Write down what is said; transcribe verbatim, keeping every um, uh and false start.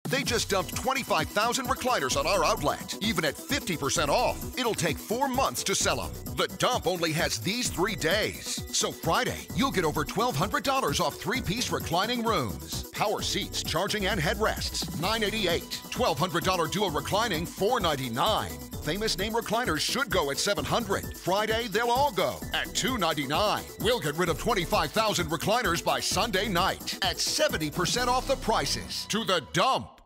They just dumped twenty-five thousand recliners on our outlet, even at fifty percent off. It'll take four months to sell them. The dump only has these three days. So Friday, you'll get over twelve hundred dollars off three-piece reclining rooms. Power seats, charging, and headrests, nine eighty-eight. twelve hundred dollars dual reclining, four ninety-nine. Famous name recliners should go at seven hundred. Friday, they'll all go at two ninety-nine. We'll get rid of twenty-five thousand recliners by Sunday night at seventy percent off the prices. To the dump.